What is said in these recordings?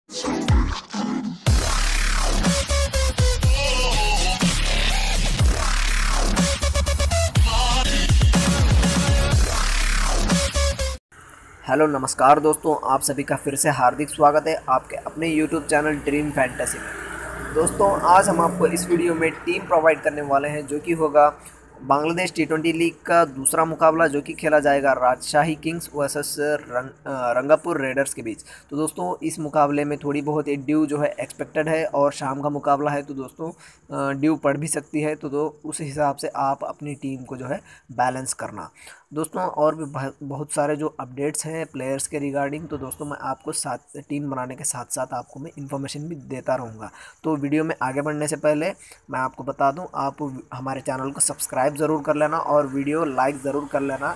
Hello नमस्कार दोस्तों, आप सभी का फिर से हार्दिक स्वागत है आपके अपने यूट्यूब चैनल ड्रीम फैंटेसी में। दोस्तों आज हम आपको इस वीडियो में टीम प्रोवाइड करने वाले हैं जो कि होगा बांग्लादेश टी20 लीग का दूसरा मुकाबला जो कि खेला जाएगा राजशाही किंग्स वर्सेस रंगापुर रेडर्स के बीच। तो दोस्तों इस मुकाबले में थोड़ी बहुत ड्यू जो है एक्सपेक्टेड है और शाम का मुकाबला है, तो दोस्तों ड्यू पड़ भी सकती है, तो उस हिसाब से आप अपनी टीम को जो है बैलेंस करना। दोस्तों और भी बहुत सारे जो अपडेट्स हैं प्लेयर्स के रिगार्डिंग, तो दोस्तों मैं आपको साथ टीम बनाने के साथ साथ आपको मैं इन्फॉर्मेशन भी देता रहूँगा। तो वीडियो में आगे बढ़ने से पहले मैं आपको बता दूं, आप हमारे चैनल को सब्सक्राइब ज़रूर कर लेना और वीडियो लाइक ज़रूर कर लेना।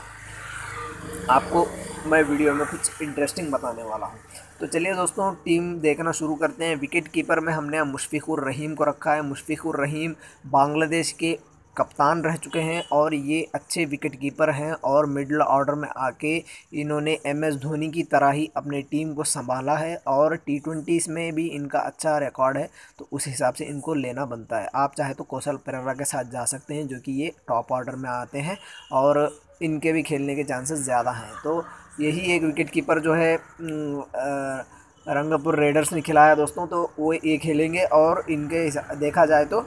आपको मैं वीडियो में कुछ इंटरेस्टिंग बताने वाला हूं। तो चलिए दोस्तों टीम देखना शुरू करते हैं। विकेट कीपर में हमने मुशफिकुर रहीम को रखा है। मुशफिकुर रहीम बांग्लादेश के कप्तान रह चुके हैं और ये अच्छे विकेट कीपर हैं और मिडिल ऑर्डर में आके इन्होंने MS धोनी की तरह ही अपने टीम को संभाला है और T20s में भी इनका अच्छा रिकॉर्ड है, तो उस हिसाब से इनको लेना बनता है। आप चाहे तो कौशल पेरेरा के साथ जा सकते हैं जो कि ये टॉप ऑर्डर में आते हैं और इनके भी खेलने के चांसेस ज़्यादा हैं। तो यही एक विकेट कीपर जो है रंगापुर रेडर्स ने खिलाया दोस्तों, तो वो ये खेलेंगे और इनके देखा जाए तो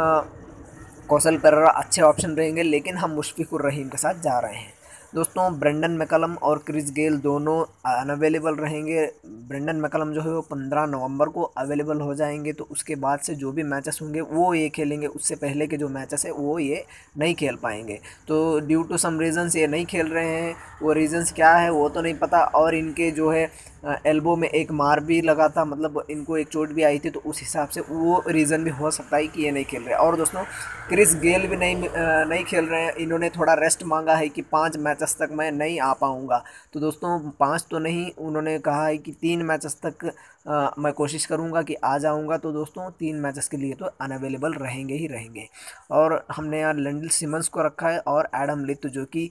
कौशल पेरेरा अच्छे ऑप्शन रहेंगे, लेकिन हम मुशफिकुर रहीम के साथ जा रहे हैं। दोस्तों ब्रेंडन मैकलम और क्रिस गेल दोनों अनअवेलेबल रहेंगे। ब्रेंडन मैकलम जो है वो 15 नवंबर को अवेलेबल हो जाएंगे, तो उसके बाद से जो भी मैचेस होंगे वो ये खेलेंगे। उससे पहले के जो मैचेस है वो ये नहीं खेल पाएंगे। तो ड्यू टू सम रीज़न्स ये नहीं खेल रहे हैं, वो रीज़न्स क्या है वो तो नहीं पता। और इनके जो है एल्बो में एक मार भी लगा था, मतलब इनको एक चोट भी आई थी, तो उस हिसाब से वो रीज़न भी हो सकता है कि ये नहीं खेल रहे। और दोस्तों क्रिस गेल भी नहीं खेल रहे हैं। इन्होंने थोड़ा रेस्ट मांगा है कि 5 मैचेस तक मैं नहीं आ पाऊँगा। तो दोस्तों 5 तो नहीं, उन्होंने कहा है कि 3 मैचेस तक मैं कोशिश करूँगा कि आ जाऊँगा। तो दोस्तों 3 मैचेस के लिए तो अनअवेलेबल रहेंगे ही रहेंगे। और हमने यहाँ लैंडल सिमंस को रखा है और एडम लिथ जो कि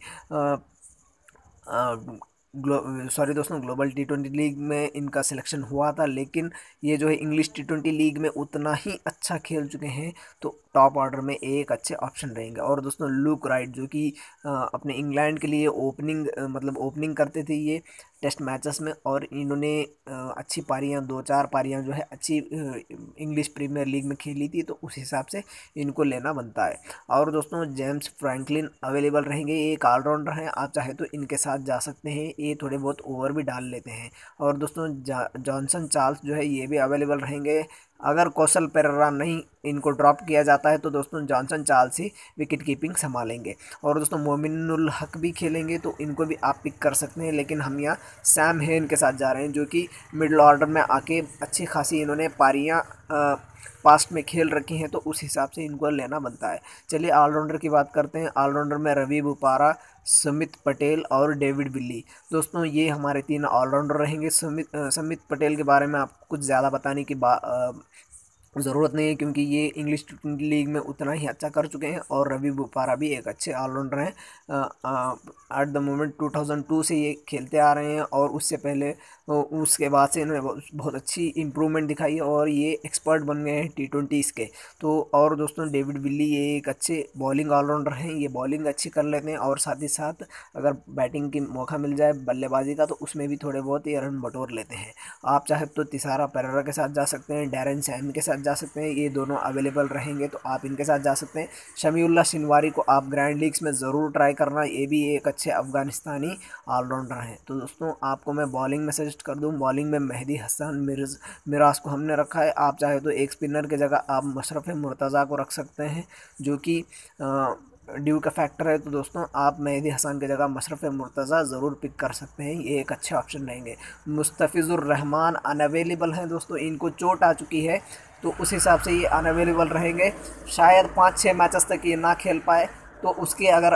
दोस्तों ग्लोबल T20 लीग में इनका सिलेक्शन हुआ था, लेकिन ये जो है इंग्लिश T20 लीग में उतना ही अच्छा खेल चुके हैं, तो टॉप ऑर्डर में एक अच्छे ऑप्शन रहेंगे। और दोस्तों लुक राइट जो कि अपने इंग्लैंड के लिए ओपनिंग करते थे ये टेस्ट मैचेस में, और इन्होंने अच्छी पारियां 2-4 पारियां जो है अच्छी इंग्लिश प्रीमियर लीग में खेली थी, तो उस हिसाब से इनको लेना बनता है। और दोस्तों जेम्स फ्रैंकलिन अवेलेबल रहेंगे। ये एक ऑलराउंडर हैं, आप चाहे तो इनके साथ जा सकते हैं, ये थोड़े बहुत ओवर भी डाल लेते हैं। और दोस्तों जॉनसन चार्ल्स जो है ये भी अवेलेबल रहेंगे। अगर कौशल पेरेरा नहीं इनको ड्रॉप किया जाता है तो दोस्तों जॉनसन चार्ल्स ही विकेट कीपिंग संभालेंगे। और दोस्तों मोमिनुल हक भी खेलेंगे, तो इनको भी आप पिक कर सकते हैं, लेकिन हम यहाँ सैम हेन के साथ जा रहे हैं जो कि मिडिल ऑर्डर में आके अच्छी खासी इन्होंने पारियाँ पास्ट में खेल रखी हैं, तो उस हिसाब से इनको लेना बनता है। चलिए ऑलराउंडर की बात करते हैं। ऑलराउंडर में रवि बुपारा, सुमित पटेल और डेविड विली। दोस्तों ये हमारे 3 ऑलराउंडर रहेंगे। सुमित पटेल के बारे में आपको कुछ ज़्यादा बताने की ज़रूरत नहीं है, क्योंकि ये इंग्लिश T20 लीग में उतना ही अच्छा कर चुके हैं। और रवि बुपारा भी एक अच्छे ऑलराउंडर हैं। एट द मोमेंट 2002 से ये खेलते आ रहे हैं, और उससे पहले उसके बाद से इन्होंने बहुत अच्छी इम्प्रूवमेंट दिखाई है और ये एक्सपर्ट बन गए हैं T20s के। तो और दोस्तों डेविड विली ये एक अच्छे बॉलिंग ऑलराउंडर हैं, ये बॉलिंग अच्छी कर लेते हैं और साथ ही साथ अगर बैटिंग की मौका मिल जाए बल्लेबाजी का, तो उसमें भी थोड़े बहुत ये रन बटोर लेते हैं। आप चाहे तो तिसारा पेरेरा के साथ जा सकते हैं, डैरेन सैमी के साथ जा सकते हैं, ये दोनों अवेलेबल रहेंगे, तो आप इनके साथ जा सकते हैं। शमीउल्लाह शिनवारी को आप ग्रैंड लीग्स में ज़रूर ट्राई करना, ये भी एक अच्छे अफगानिस्तानी ऑलराउंडर हैं। तो दोस्तों आपको मैं बॉलिंग में सजेस्ट कर दूं, बॉलिंग में मेहदी हसन मिराज को हमने रखा है। आप चाहे तो एक स्पिनर की जगह आप मशरफ़ मुर्तज़ा को रख सकते हैं जो कि ड्यू का फैक्टर है। तो दोस्तों आप मेहदी हसन की जगह मशरफ़ मुर्तज़ा ज़रूर पिक कर सकते हैं, ये एक अच्छे ऑप्शन रहेंगे। मुस्तफ़िज़ुर रहमान अनअवेलेबल हैं दोस्तों, इनको चोट आ चुकी है, तो उस हिसाब से ये अनअवेलेबल रहेंगे। शायद 5-6 मैचेस तक ये ना खेल पाए, तो उसके अगर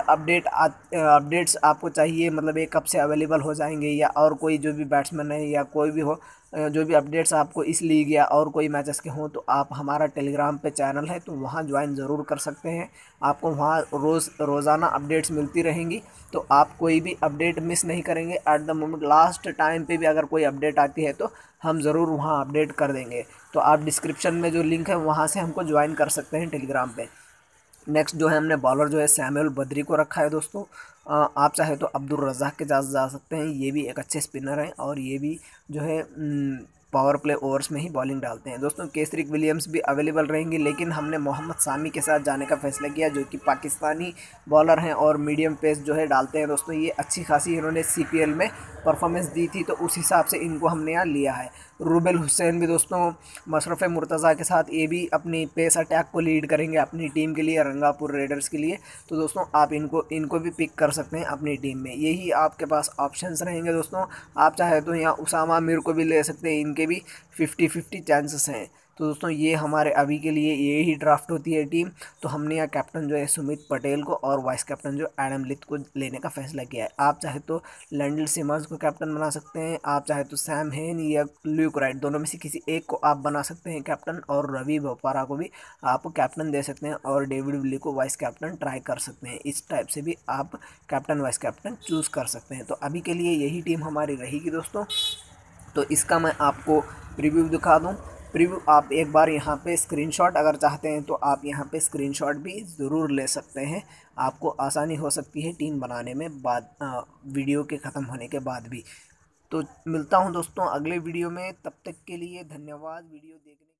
अपडेट्स आपको चाहिए, मतलब ये कब से अवेलेबल हो जाएंगे, या और कोई जो भी बैट्समैन है या कोई भी हो जो भी अपडेट्स आपको इस लीग या और कोई मैचेस के हों तो आप हमारा टेलीग्राम पे चैनल है तो वहाँ ज्वाइन ज़रूर कर सकते हैं। आपको वहाँ रोज़ाना अपडेट्स मिलती रहेंगी, तो आप कोई भी अपडेट मिस नहीं करेंगे। At the moment last time पे भी अगर कोई अपडेट आती है तो हम ज़रूर वहाँ अपडेट कर देंगे। तो आप डिस्क्रिप्शन में जो लिंक है वहाँ से हमको ज्वाइन कर सकते हैं टेलीग्राम पे। नेक्स्ट जो है हमने बॉलर जो है सैमुअल बद्री को रखा है दोस्तों। आप चाहे तो अब्दुल रज़ाक के साथ जा सकते हैं, ये भी एक अच्छे स्पिनर हैं और ये भी जो है पावर प्ले ओवर्स में ही बॉलिंग डालते हैं दोस्तों। केसरी विलियम्स भी अवेलेबल रहेंगी, लेकिन हमने मोहम्मद सामी के साथ जाने का फैसला किया जो कि पाकिस्तानी बॉलर हैं और मीडियम पेस जो है डालते हैं दोस्तों। ये अच्छी खासी इन्होंने CPL में परफॉर्मेंस दी थी तो उस हिसाब से इनको हमने यहाँ लिया है। रूबेल हुसैन भी दोस्तों मशरफ़ मुर्तज़ा के साथ ये भी अपनी पेस अटैक को लीड करेंगे अपनी टीम के लिए, रंगापुर रेडर्स के लिए। तो दोस्तों आप इनको भी पिक कर सकते हैं अपनी टीम में, यही आपके पास ऑप्शंस रहेंगे दोस्तों। आप चाहे तो यहाँ उसामा मीर को भी ले सकते हैं, इनके भी 50-50 चांसेस हैं। तो दोस्तों ये हमारे अभी के लिए ये ही ड्राफ्ट होती है टीम। तो हमने यहाँ कैप्टन जो है सुमित पटेल को और वाइस कैप्टन जो एडम लिथ को लेने का फैसला किया है। आप चाहे तो लैंडल सिमंस को कैप्टन बना सकते हैं, आप चाहे तो सैम हेन या ल्यूक राइट दोनों में से किसी एक को आप बना सकते हैं कैप्टन, और रवि बोपारा को भी आप कैप्टन दे सकते हैं और डेविड विली को वाइस कैप्टन ट्राई कर सकते हैं। इस टाइप से भी आप कैप्टन वाइस कैप्टन चूज़ कर सकते हैं। तो अभी के लिए यही टीम हमारी रहेगी दोस्तों। तो इसका मैं आपको प्रीव्यू दिखा दूं। प्रीव्यू आप एक बार यहाँ पे स्क्रीनशॉट अगर चाहते हैं तो आप यहाँ पे स्क्रीनशॉट भी ज़रूर ले सकते हैं, आपको आसानी हो सकती है टीम बनाने में बाद वीडियो के ख़त्म होने के बाद भी। तो मिलता हूँ दोस्तों अगले वीडियो में, तब तक के लिए धन्यवाद वीडियो देखने